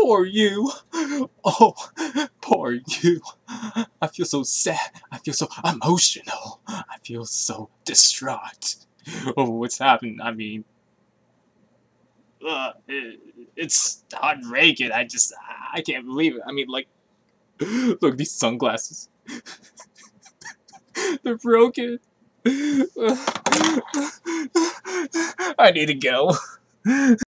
Poor you. Oh, poor you. I feel so sad. I feel so emotional. I feel so distraught. Oh, what's happened? I mean, it's heartbreaking. I can't believe it. I mean, like, look, these sunglasses. They're broken. I need to go.